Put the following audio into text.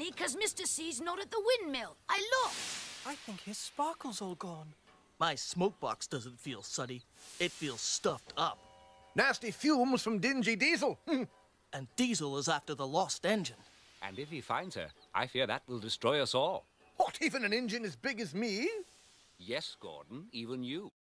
sunny because Mr. C's not at the windmill. I looked. I think his sparkle's all gone. My smoke box doesn't feel sunny. It feels stuffed up. Nasty fumes from dingy Diesel. And Diesel is after the lost engine. And if he finds her, I fear that will destroy us all. What, even an engine as big as me? Yes, Gordon, even you.